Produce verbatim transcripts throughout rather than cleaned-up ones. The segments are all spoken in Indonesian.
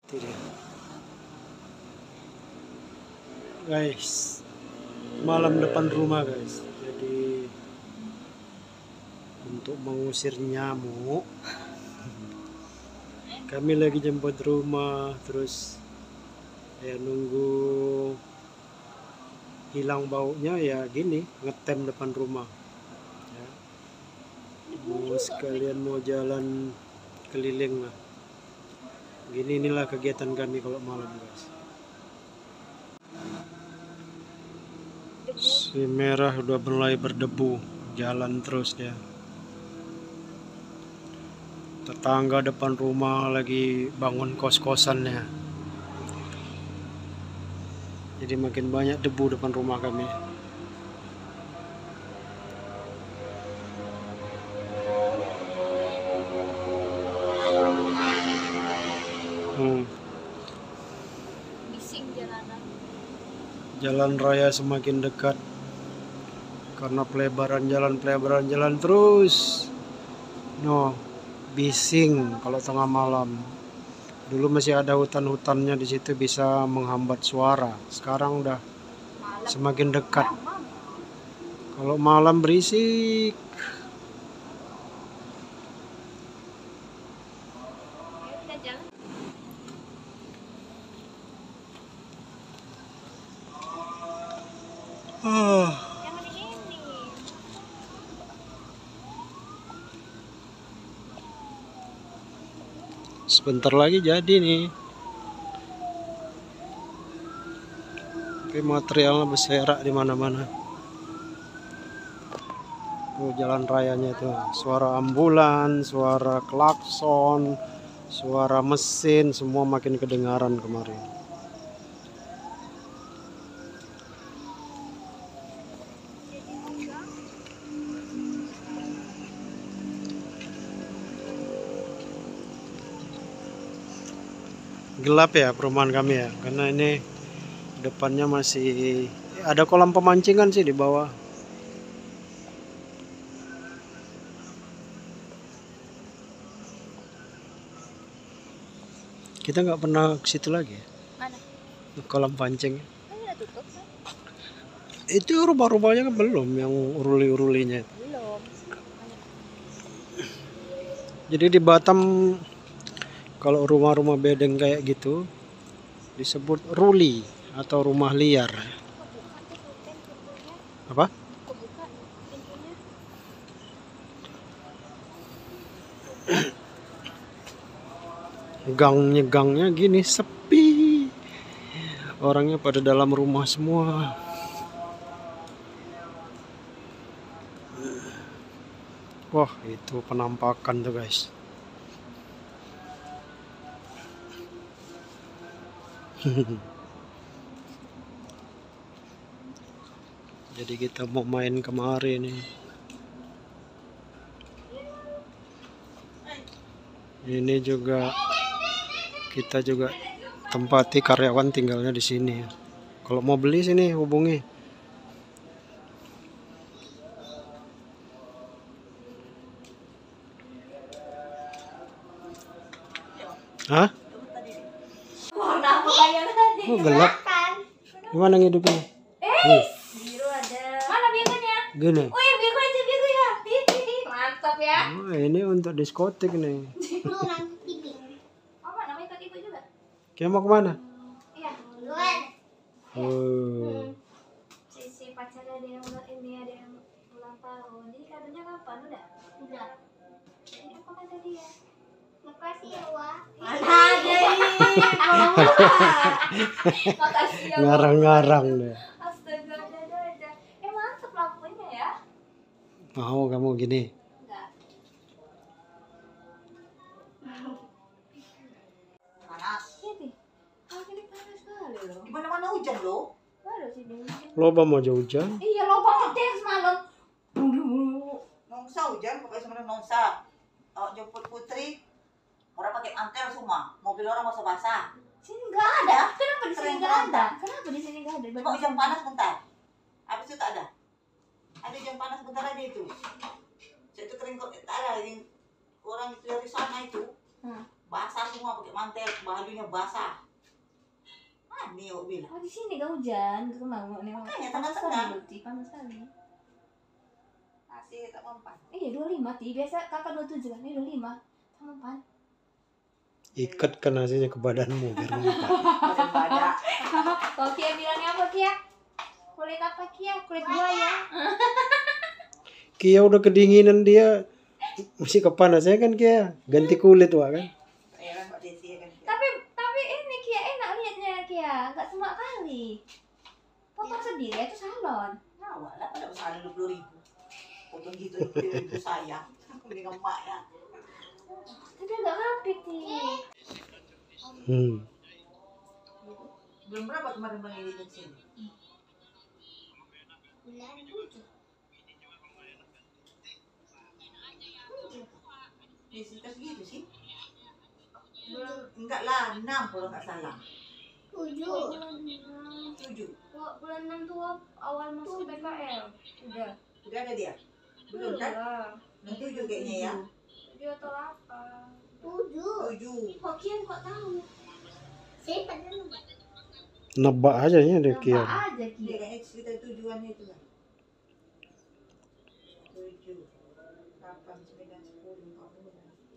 Itu dia. Guys, malam depan rumah guys. Jadi untuk mengusir nyamuk, kami lagi jemput rumah, terus ya nunggu hilang baunya ya gini, ngetem depan rumah. Ya. Mau sekalian mau jalan keliling lah. Gini inilah kegiatan kami kalau malam guys. Si merah udah mulai berdebu, jalan terus dia. Tetangga depan rumah lagi bangun kos-kosannya. Jadi makin banyak debu depan rumah kami. Hmm. Bising jalanan. Jalan raya semakin dekat karena pelebaran jalan pelebaran jalan terus. No, bising kalau tengah malam. Dulu masih ada hutan-hutannya di situ bisa menghambat suara. Sekarang udah Malam. semakin dekat. Kalau malam berisik. Ayo kita jalan. Ah, Jangan di sini. sebentar lagi jadi nih. Tapi materialnya berserak di mana-mana. Tuh jalan rayanya itu, suara ambulan, suara klakson, suara mesin, semua makin kedengaran kemarin. Gelap ya perumahan kami ya, karena ini depannya masih ada kolam pemancingan sih di bawah. Kita nggak pernah ke situ lagi ya, Mana? kolam pancing. Kan udah tutup kan? Itu rumah-rumahnya kan belum, yang uruli-urulinya. Belum. Jadi di Batam kalau rumah-rumah bedeng kayak gitu disebut ruli atau rumah liar. Apa? Kebuka pintunya. Gangnya gangnya gini sepi. Orangnya pada dalam rumah semua. Wah, itu penampakan tuh guys. Jadi kita mau main kemari nih. Ini juga kita juga tempati karyawan tinggalnya di sini. Kalau mau beli sini hubungi. Hah? Warna apa kayak tadi? Oh, gelap. Gimana ngidupnya? Eh, biru ada. Mana birunya? Gini. Oh ya biru aja biru ya. Hihihi, mantap ya. Oh, ini untuk diskotik nih. Oh mana mau ikut ibu juga? Kayak mau kemana? Iya. Luar. Oh, Si pacarnya ada yang ulang ini ada yang ulang tahun. Jadi katanya kapan udah? Udah. Jadi apa kata dia? Makasih ya Wak. Mana ada ini? Makasih ya Wak. ngarang-ngarang deh. Astaga, ada aja. Eh mantep lampunya ya. Mau kamu gini? Enggak. Panas. Ini, kalau ini panas sekali loh. Di mana-mana hujan loh. Baru sini. Loba mau hujan? Iya, lo banget deh semalam. Nongsa hujan, pakai sama nongsa. Oh, jemput Putri. Orang pakai mantel semua. Mobil orang masuk basah. Sini nggak ada. Kenapa di sini Keren nggak ada? banget. Kenapa di sini nggak ada? Cuma hujan panas bentar. Habis itu tak ada. Ada hujan panas bentar aja itu. Saya itu kering kok tak ada. Yang orang itu dari sana itu. Hmm. Basah semua pakai mantel, bajunya basah. Ah, Neo bilang. Oh di sini gak hujan, ke rumah mau nengok. Makanya Panas tengah-tengah. sekali, Luti, panas sekali. Masih tak mempan. Iya dua puluh lima ti, biasa kakak dua puluh tujuh kan, ini dua puluh lima. Sama pan. Ikatkan nasinya ke badanmu biar mempan. Badan-badan. Kalau Kia bilangnya apa Kia? Kulit apa Kia? Kulit buaya. Kia udah kedinginan dia masih kepanasan kan Kia, ganti kulit wah kan. Ya kan Mbak Desi kan. Tapi tapi ini Kia enak liatnya Kia, nggak semua kali. Potong sendiri itu salon. Nah, walah pada besar dua puluh ribu. Potong gitu itu saya. Aku dengan emak ya. Tapi nggak rapih ti. Hmm. Belum berapa kemarin Bang Edi ke sini? Bulan tujuh. Ya sekitar segitu sih. Belum, enggak lah, enam kalau nggak salah. Tujuh. Bulan enam. Tujuh. Bulan enam tuh awal masuk P K L. Udah. Udah ada dia? Belum kan? Yang tujuh kayaknya ya. Tujuh atau delapan. Tujuh. Tujuh. Kok Kian kok tahu? Saya pada nebak. Nebak aja ya dia Kia. Nebak aja Dia Kian. kayaknya sekitar tujuannya itu lah. Tujuh. Delapan, sembilan, sepuluh, empat puluh.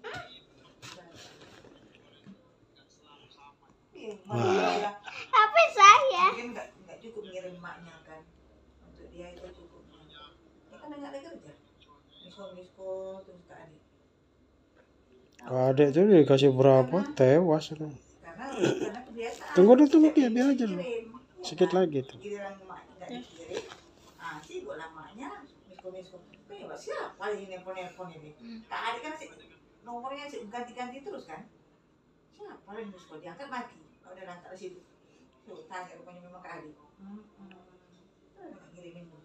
Wah. Apa saya? Mungkin nggak nggak cukup ngirim emaknya kan. Untuk dia itu cukup. Dia kan nggak ada kerja. Misko misko terus ke adik. Adek tuh dikasih berapa tewas. Karena karena kebiasaan. Tunggu dulu tunggu Kia biar aja dulu. Kirim. Sedikit lagi tuh. Giliran emak nggak dikirim. Ah sih buat lamanya misko misko. Kayak siapa ini nelpon nelpon ini? Kak adik kan sih nomornya sih ganti-ganti terus kan? Siapa lagi misko diangkat mati. Kalau udah nanti situ. Tuh tanya rupanya memang Kak adik. Hmm. hmm. Ngirimin dulu.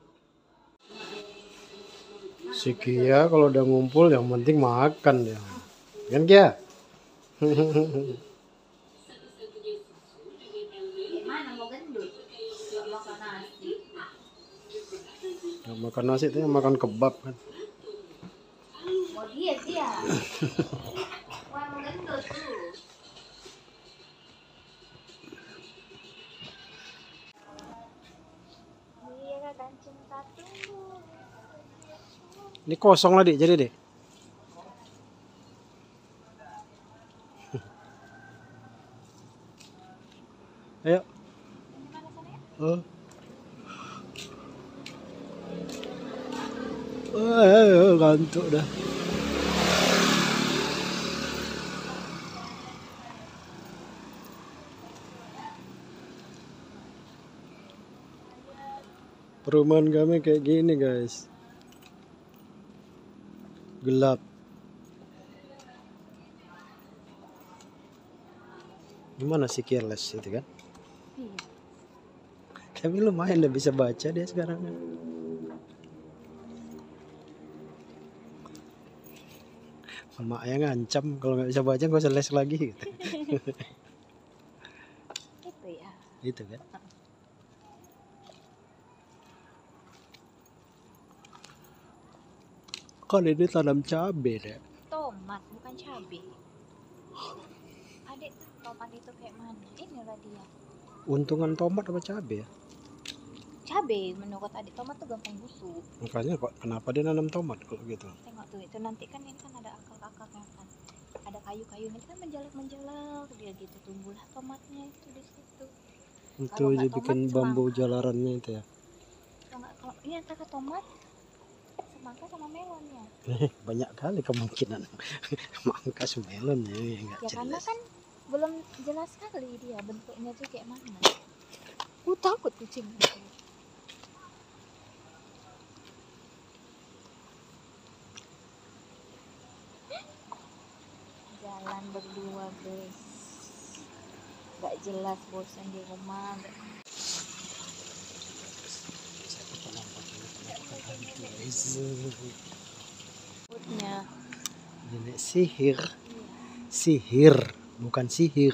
Si Kia kalau udah ngumpul yang penting makan ya. Kan Kia? Gimana mau gendut? Gak makan nasi. Yang makan nasi itu yang makan kebab kan. Mau diet dia. Wah mau gendut tuh. Iya kan cinta tumbuh. Ini kosong lah dik, jadi deh. Ayo. Oh. Eh, ngantuk dah. Perumahan kami kayak gini guys. Gelap. Gimana sih careless itu kan? Iya. Tapi lumayan udah bisa baca dia sekarang. Emak yang ngancam kalau nggak bisa baca gak usah les lagi gitu. Itu ya. Gitu kan? Kalau ini tanam cabai deh. Tomat bukan cabai. Adik tomat itu kayak mana? Inilah dia. Untungan tomat apa cabai ya? Cabai menurut adik tomat tuh gampang busuk. Makanya kok kenapa dia nanam tomat kalau gitu? Tengok tuh itu nanti kan ini kan ada akar-akarnya kan. Ada kayu-kayu ini kan menjalak-menjalak dia gitu tumbuhlah tomatnya itu di situ. Itu Kalau nggak aja bikin tomat, bambu semangka. jalarannya itu ya. Kalau nggak kalau ini antara tomat, semangka sama melonnya. Banyak kali kemungkinan mangkas melon ya nggak Ya karena jelas. kan belum jelas sekali dia bentuknya tuh kayak mana. Aku takut kucing itu. Jalan berdua guys, nggak jelas bosan di rumah. Takutnya Ini sihir, sihir bukan sihir.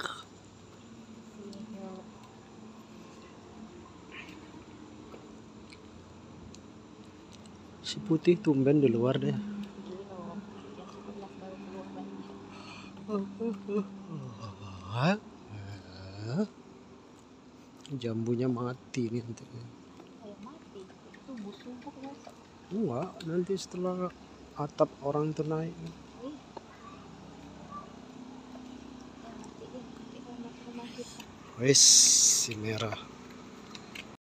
Si putih tumben di luar deh. Jambunya mati nih nanti. Kayak mati. Subuh-subuh masa. Enggak, nanti setelah atap orang itu naik. Ih. Ya mati deh. Nanti kalau rumah kita. Wes, si merah.